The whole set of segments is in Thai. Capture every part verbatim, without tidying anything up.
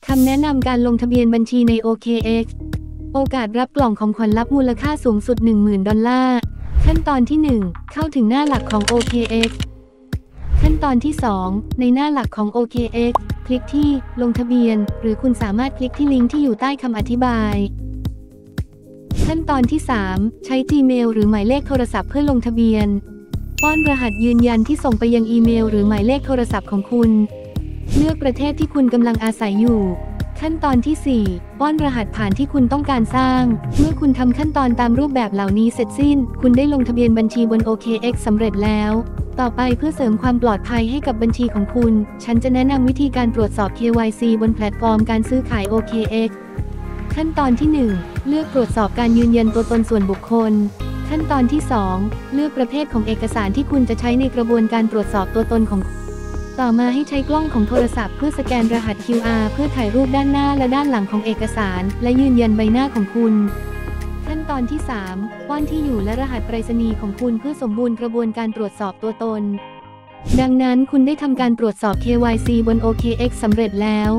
คำแนะนำการลงทะเบียนบัญชีใน โอ เค เอ็กซ์ โอกาสรับกล่องของขวัญลับมูลค่าสูงสุด หนึ่งหมื่น ดอลลาร์ ขั้นตอนที่ หนึ่ง เข้าถึงหน้าหลักของ โอ เค เอ็กซ์ ขั้นตอนที่ สอง ในหน้าหลักของ โอ เค เอ็กซ์ คลิกที่ลงทะเบียนหรือคุณสามารถคลิกที่ลิงก์ที่อยู่ใต้คำอธิบายขั้นตอนที่ สาม ใช้ Gmail หรือหมายเลขโทรศัพท์เพื่อลงทะเบียนป้อนรหัสยืนยันที่ส่งไปยังอีเมลหรือหมายเลขโทรศัพท์ของคุณเลือกประเทศที่คุณกำลังอาศัยอยู่ขั้นตอนที่ สี่ ป้อนรหัสผ่านที่คุณต้องการสร้างเมื่อคุณทำขั้นตอนตามรูปแบบเหล่านี้เสร็จสิ้นคุณได้ลงทะเบียนบัญชีบน โอ เค เอ็กซ์ สำเร็จแล้วต่อไปเพื่อเสริมความปลอดภัยให้กับบัญชีของคุณฉันจะแนะนำวิธีการตรวจสอบ เค วาย ซี บนแพลตฟอร์มการซื้อขาย โอ เค เอ็กซ์ ขั้นตอนที่ หนึ่ง เลือกตรวจสอบการยืนยันตัวตนส่วนบุคคลขั้นตอนที่ สอง เลือกประเภทของเอกสารที่คุณจะใช้ในกระบวนการตรวจสอบตัวตนของต่อมาให้ใช้กล้องของโทรศัพท์เพื่อสแกนรหัส คิว อาร์ เพื่อถ่ายรูปด้านหน้าและด้านหลังของเอกสารและยืนยันใบหน้าของคุณขั้นตอนที่ สาม ป้อนที่อยู่และรหัสไปรษณีย์ของคุณเพื่อสมบูรณ์กระบวนการตรวจสอบตัวตนดังนั้นคุณได้ทำการตรวจสอบ เค วาย ซี บน โอ เค เอ็กซ์ สำเร็จแล้ว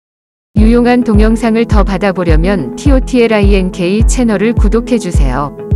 유용한 동영상을 더 받아보려면 티오티엘아이엔케이 채널을 구독해주세요.